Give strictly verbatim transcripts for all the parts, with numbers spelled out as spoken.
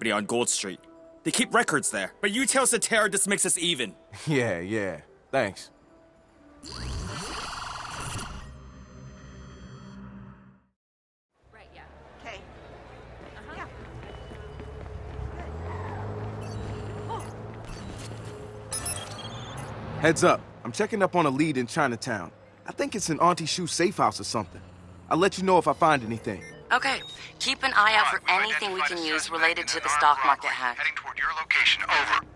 property on Gold Street. They keep records there. But you tell Cetera this makes us even. Yeah, yeah. Thanks. Right, yeah. Okay. Uh-huh. Yeah. Heads up. I'm checking up on a lead in Chinatown. I think it's an Auntie Shu safe house or something. I'll let you know if I find anything. Okay. Keep an eye out for anything we can use related to the stock market hack. Heading toward your location. Over.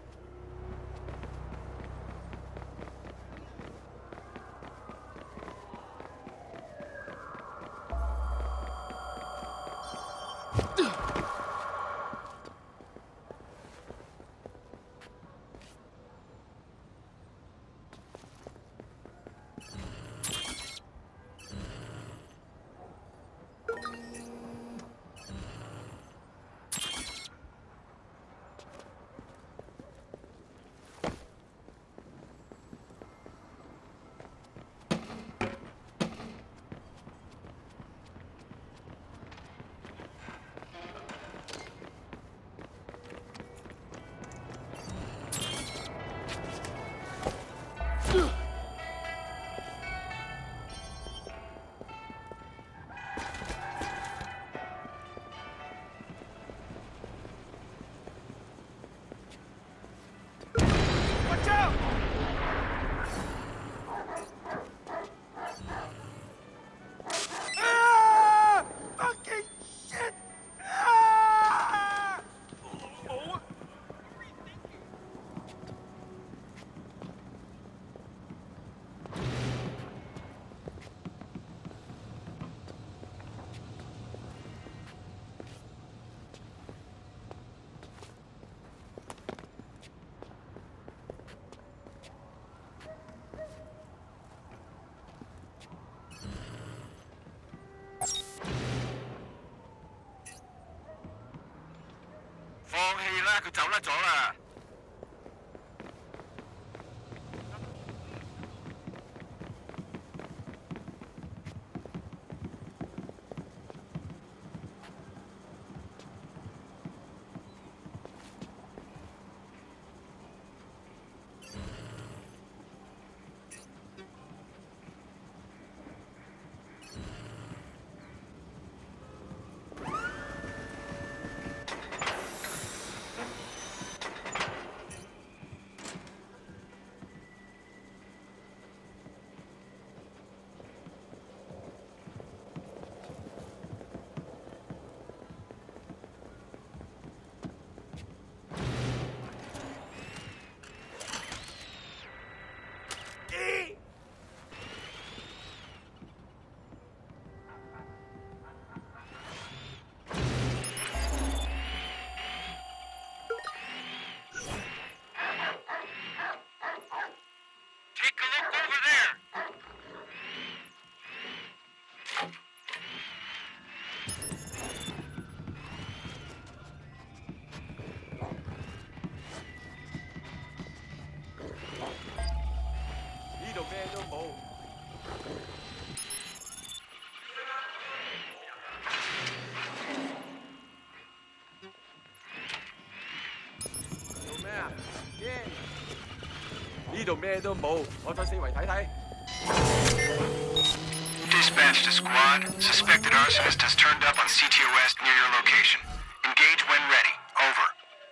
Dispatch to squad. Suspected arsonist has turned up on C T O S near your location. Engage when ready. Over.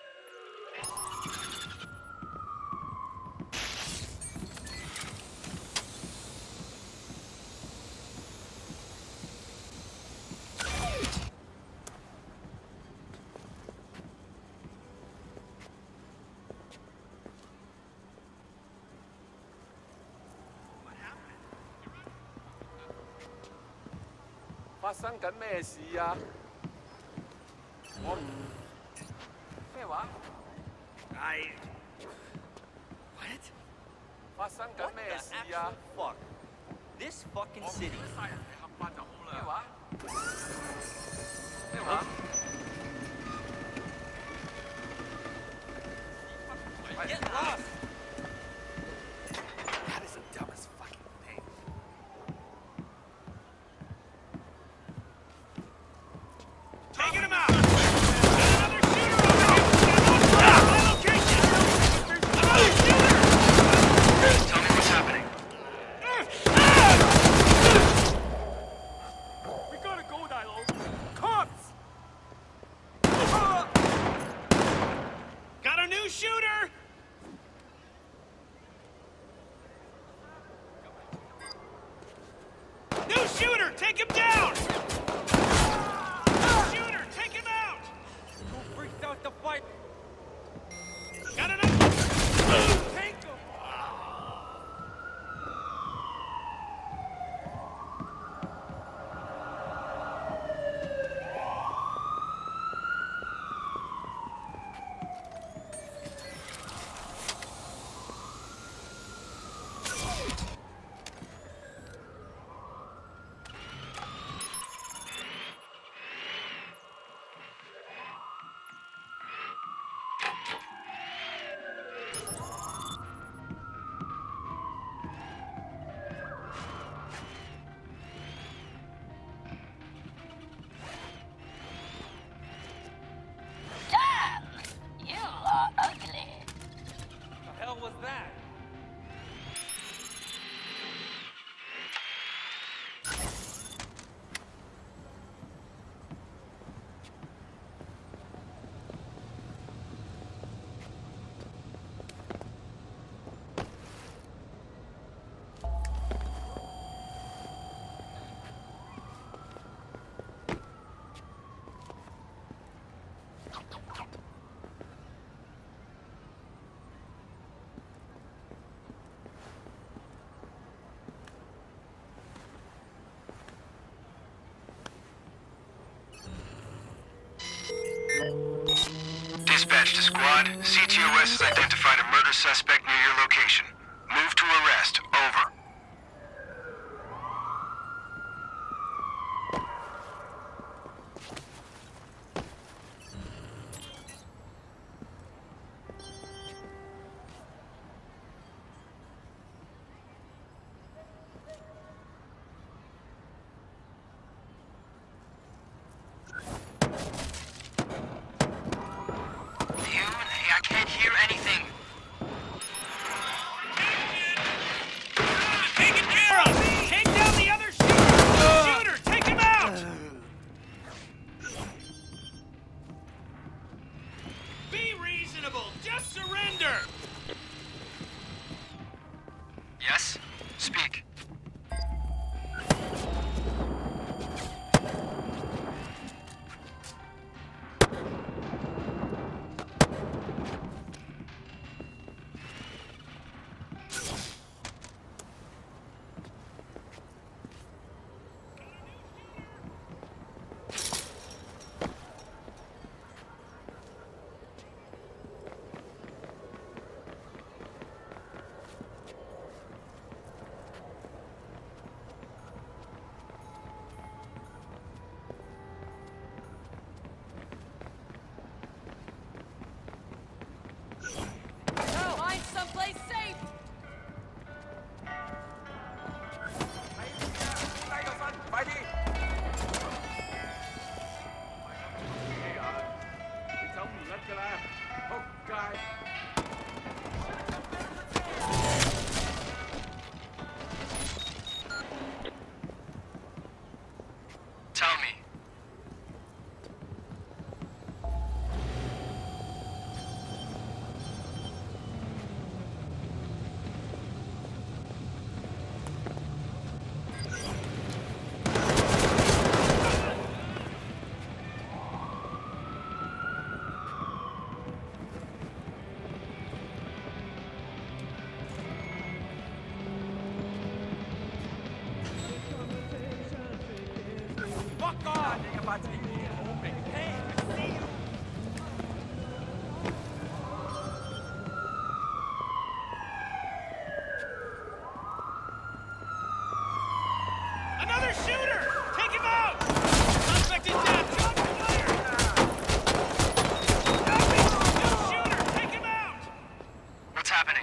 Fuck. This fucking city. Get lost! That is the dumbest fucking thing. Taking him out! Another shooter over here! New shooter! New shooter! Take him down! New shooter! Take him out! Who freaked out the fight? Got enough? Take him! Was that? Dispatch to squad. C T O S has identified a murder suspect near your location. Move to arrest. Over. I can't hear anything. Taken care of! Take down the other shooter! Shooter! Take him out! Be reasonable! Just surrender! Yes? Speak. Find someplace safe. Tell me. Fuck off! Hey, I see you! Another shooter! Take him out! Suspect is dead! Shot fire! New shooter! Take him out! What's happening?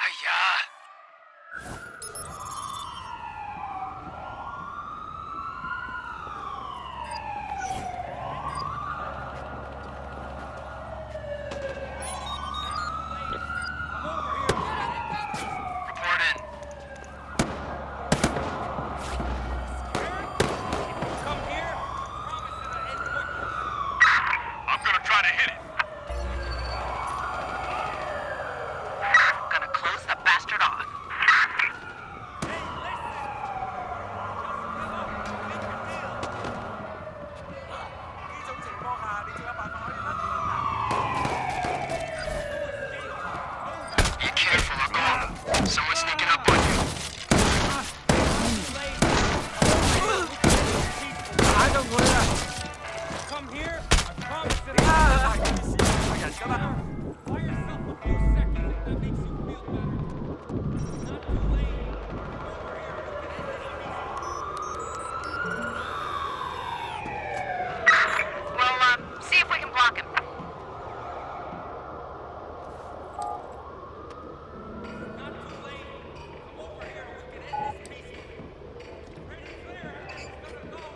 Hiya. Report in. Come here. Promise it'll end quickly. I'm gonna try to hit it. Gonna close the bastard off. Hey, listen. Just give up. Make a deal. Be careful, Uncle. Someone's sneaking up on you. Come here. I promise it'll end quickly. Buy yourself a few seconds if that makes you feel better. It's not too late. Over here. Well, uh, see if we can block him. Not too late. Come over here and we can end this peacefully. Pretty clear. Everything's gonna go.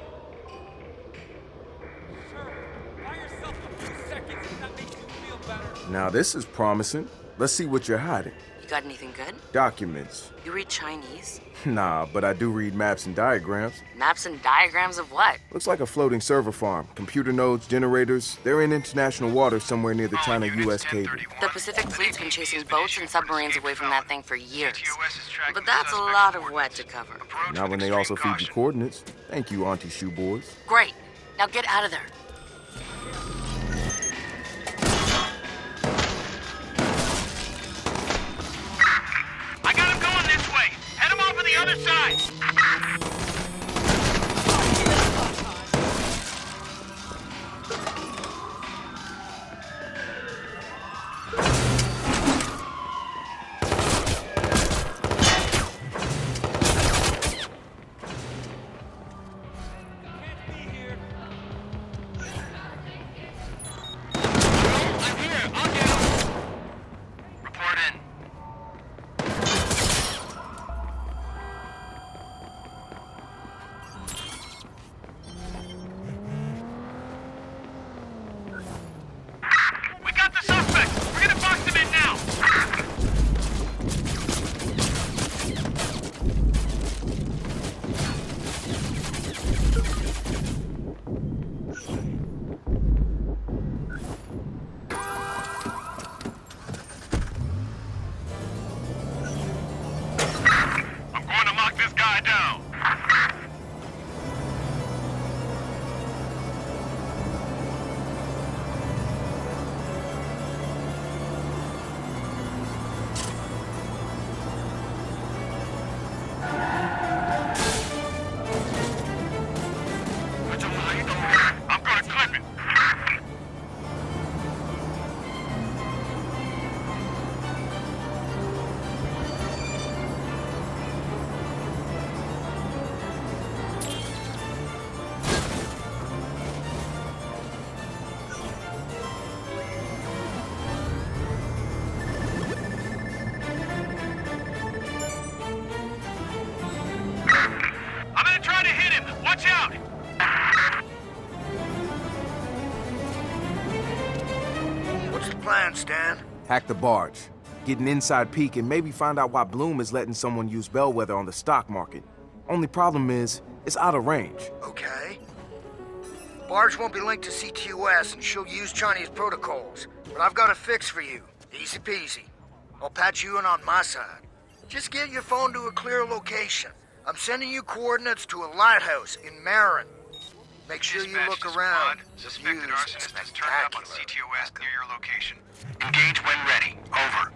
Sure. Buy yourself a few seconds if that makes you feel better. Now this is promising. Let's see what you're hiding. You got anything good? Documents. You read Chinese? Nah, but I do read maps and diagrams. Maps and diagrams of what? Looks like a floating server farm. Computer nodes, generators. They're in international waters somewhere near the China-U S cable. The Pacific Fleet's been chasing boats and submarines away from that thing for years. But that's a lot of wet to cover. Not when they also feed you coordinates. Thank you, Auntie Shoe Boys. Great. Now get out of there. I got him going this way. Head him off on the other side. Can't be here. I'm here. I'll get him. Report in. We got the suspect. We're gonna box him in now. I'm going to lock this guy down. I'm gonna clip it. I'm gonna try to hit him. Watch out. What's the plan, Stan? Hack the barge. Get an inside peek and maybe find out why Bloom is letting someone use Bellwether on the stock market. Only problem is, it's out of range. Okay. Barge won't be linked to C T O S and she'll use Chinese protocols. But I've got a fix for you. Easy peasy. I'll patch you in on my side. Just get your phone to a clear location. I'm sending you coordinates to a lighthouse in Marin. Make sure you Dispatch look to around. squad. Suspected Use arsonist has turned up on spectacular. C T O S near your location. Engage when ready. Over.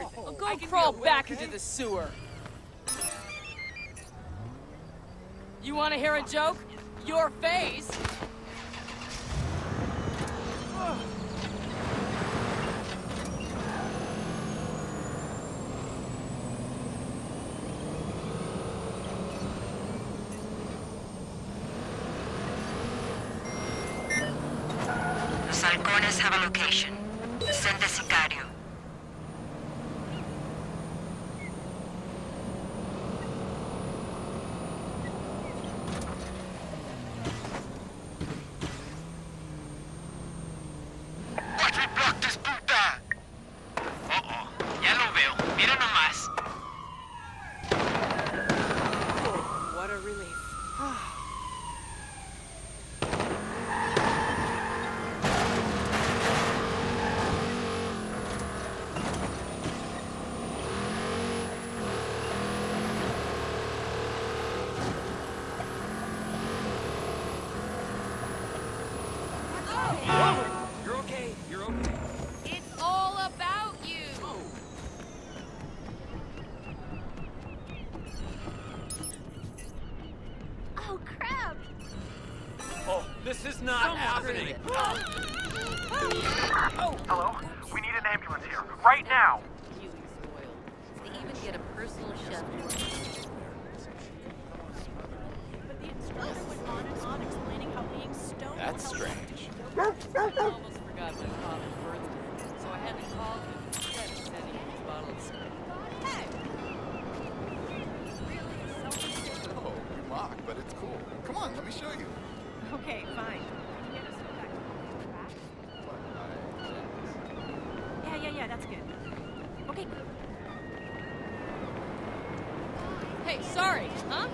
everything. Well, go crawl back into the sewer. You want to hear a joke? Your face. Los halcones have a location. Send the sicario. Watch me block this puta! Uh-oh. Ya lo veo. Mira nomás. What a relief. You're okay. You're okay. It's all about you. Oh, crap! Oh, this is not happening. Hello? We need an ambulance here, right now! Really spoiled. They even get a personal chef. But the instructor went on and on explaining how being stoned That's helps- strange. I almost forgot my father's birthday, so I had to call him instead of sending him his bottle of scotch. Oh, you mock, but it's cool. Come on, let me show you. Okay, fine. Can you get us back to the track? Yeah, yeah, yeah, that's good. Okay. Hey, sorry, huh?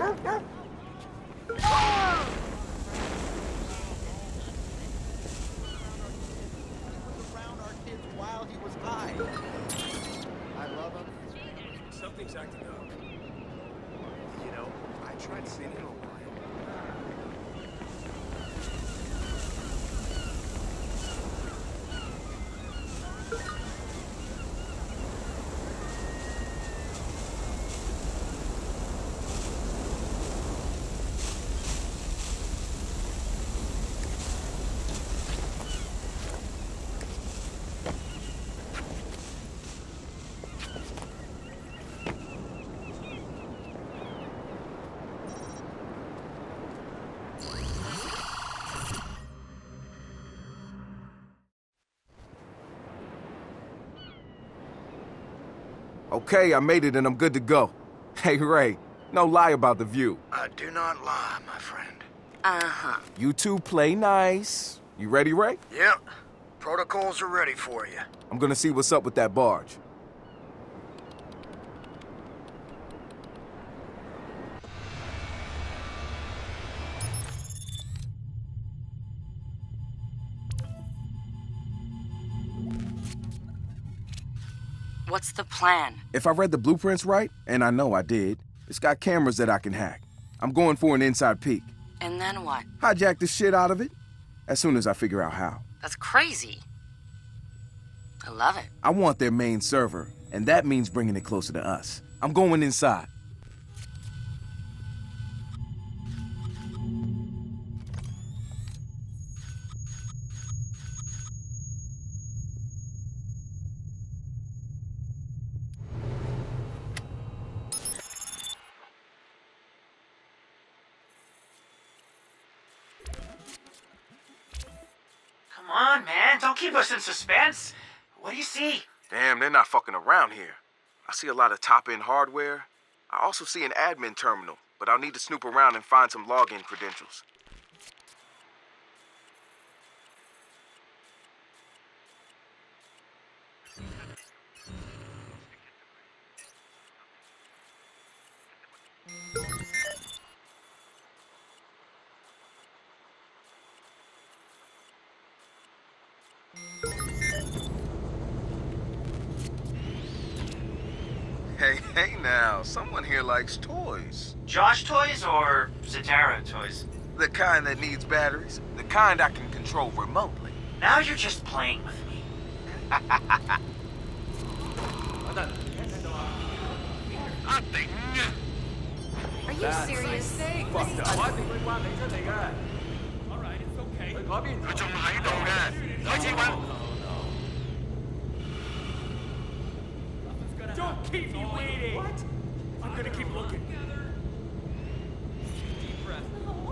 Around our kids while he was high. I love him. Something's acting up. You know, I tried seeing it a while. Okay, I made it and I'm good to go. Hey, Ray, no lie about the view. I do not lie, my friend. Uh-huh. You two play nice. You ready, Ray? Yep. Protocols are ready for you. I'm gonna see what's up with that barge. What's the plan? If I read the blueprints right, and I know I did, it's got cameras that I can hack. I'm going for an inside peek. And then what? Hijack the shit out of it, as soon as I figure out how. That's crazy. I love it. I want their main server, and that means bringing it closer to us. I'm going inside. Come on, man. Don't keep us in suspense. What do you see? Damn, they're not fucking around here. I see a lot of top-end hardware. I also see an admin terminal, but I'll need to snoop around and find some login credentials. Hey, hey now, someone here likes toys. Josh toys or Zatara toys? The kind that needs batteries, the kind I can control remotely. Now you're just playing with me. Nothing. Are you serious? Fucked up. Alright, it's okay. 佢仲喺度嘅，開始揾。 Don't keep me waiting. What? I'm gonna keep looking. Deep breath.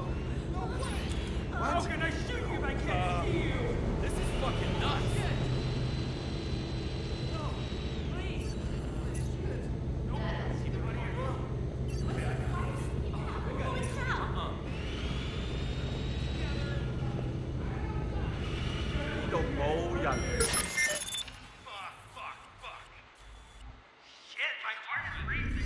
How can I shoot you if I can't see you? This is fucking nuts. No, please. No, keep it right here. Fuck, fuck, fuck. Shit, my heart is racing.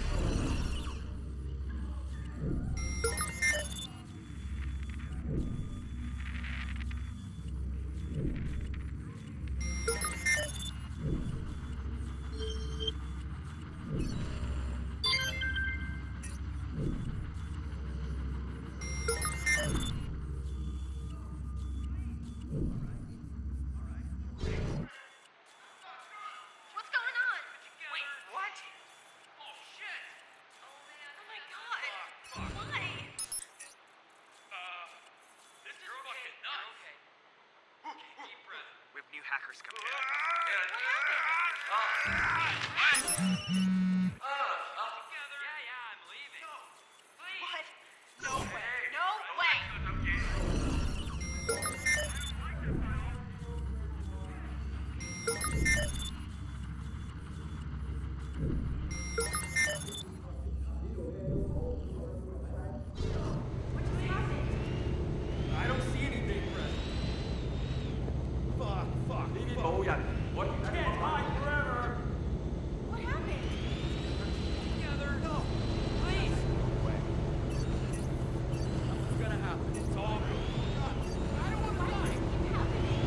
What's going on? Wait, what? Oh, shit. Oh my god. Why? Uh, this is fucking nuts. Okay. Deep breath. We have new hackers coming in. Yeah, yeah, I'm leaving. What? No way. No way. I don't see anything, Brett. Fuck, fuck, fuck. What? Can't hide forever. What happened? Together. No. Please. Nothing's gonna happen. It's all good. I don't want my life to keep happening.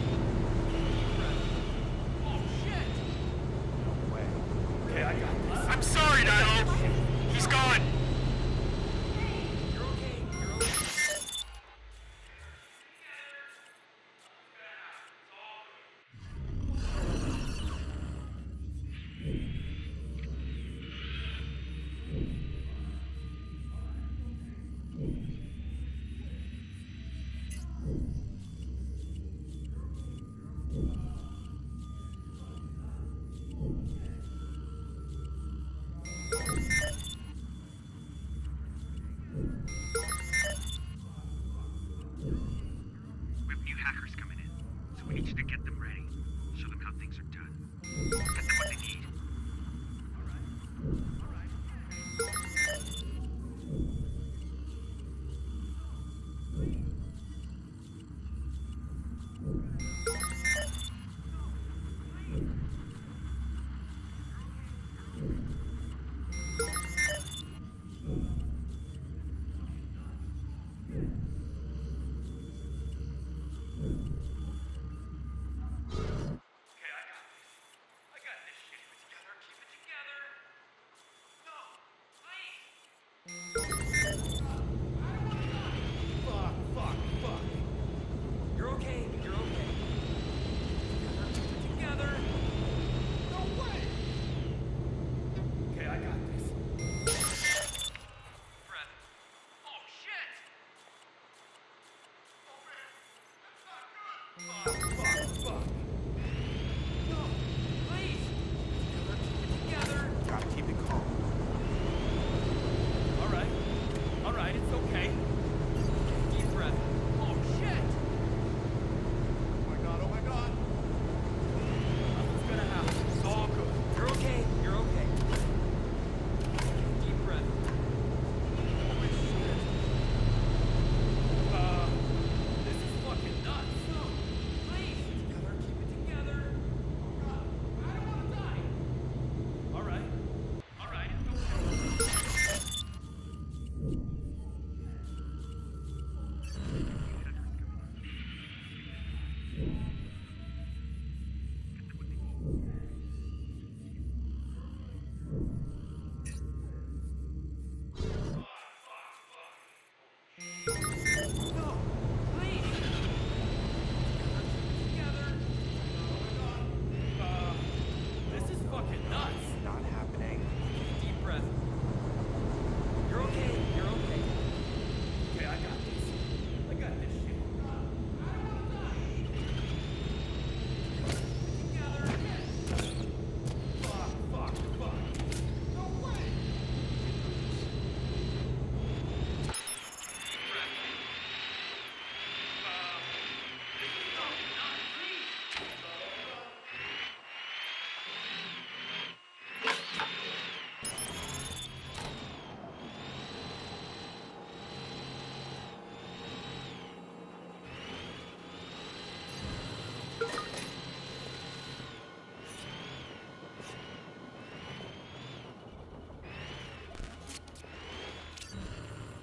Oh, shit. Okay, I got this. I'm sorry, Nilo. He's gone. You're okay. You're okay.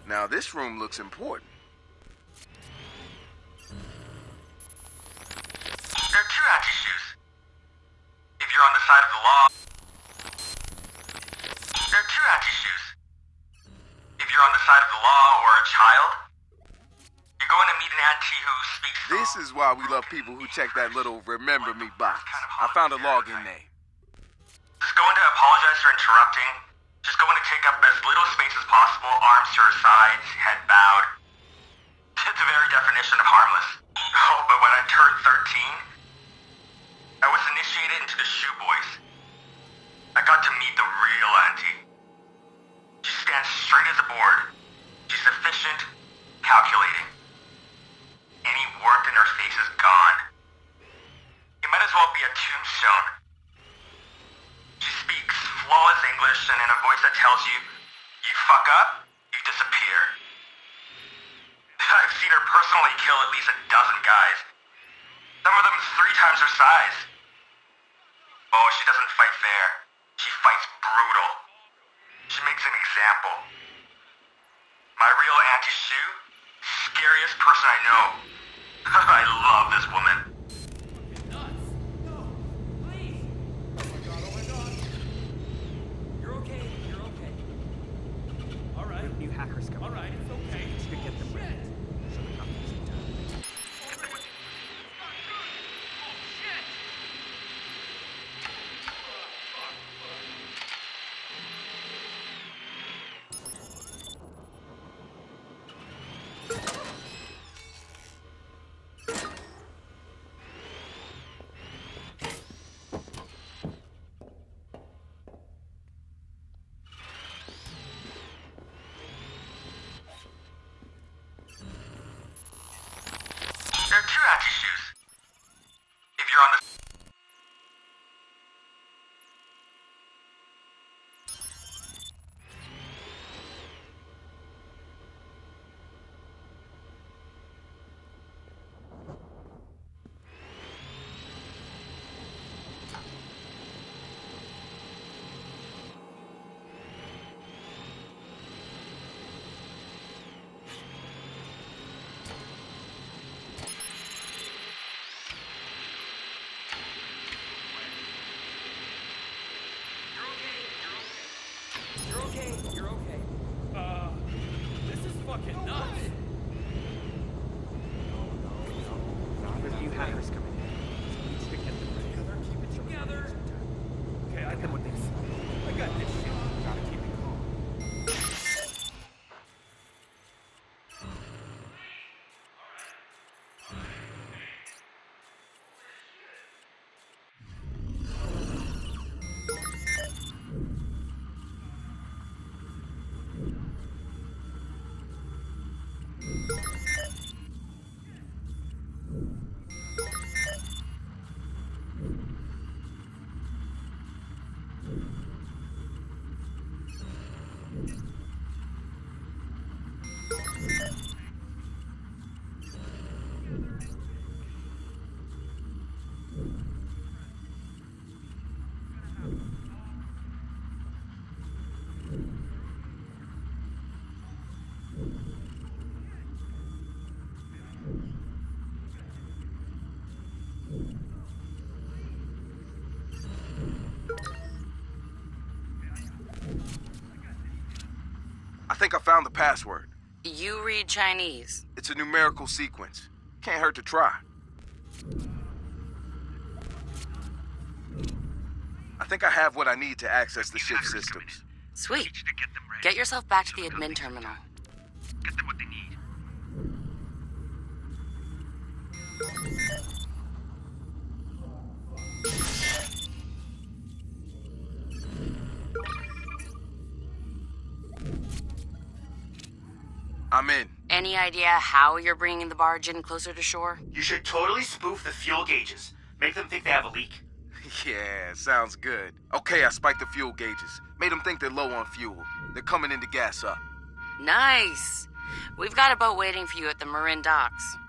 Now this room looks important. There are two anti-shoes. If you're on the side of the law... There are two anti-shoes. If you're on the side of the law or a child, you're going to meet an auntie who speaks... This is why we love people who check that little remember me box. I found a login name. Just going to apologize for interrupting. Just going to take up as little space as possible, arms to her sides, head bowed. It's the very definition of harmless. Oh, but when I turned thirteen, I was initiated into the Shoe Boys. I got to meet the real auntie. She stands straight as a board. She's efficient, calculating. Any warmth in her face is gone. It might as well be a tombstone. She speaks flawless English and in a voice that tells you, you fuck up, you disappear. I've seen her personally kill at least a dozen guys. Some of them three times her size. Oh, she doesn't fight fair. She fights brutal. She makes an example. My real Auntie Sue, scariest person I know. I love this woman. Nuts! No! Please! Oh my god, oh my god! You're okay, you're okay. Alright. New hackers coming. Alright, it's okay. To get them ready. There are two anti-shoes. If you're on the... You're okay, you're okay. Uh, this is fucking nuts. There's new hackers coming in. Needs to get them ready. Together, keep it together. Okay, I Get them got what they this. say. I got this shit. Gotta keep it calm. I think I found the password. You read Chinese. It's a numerical sequence. Can't hurt to try. I think I have what I need to access the ship systems. Sweet. Get yourself back to the admin terminal. Get them what they need. I'm in. Any idea how you're bringing the barge in closer to shore? You should totally spoof the fuel gauges. Make them think they have a leak. Yeah, sounds good. Okay, I spiked the fuel gauges. Made them think they're low on fuel. They're coming in to gas up. Nice. We've got a boat waiting for you at the Marin docks.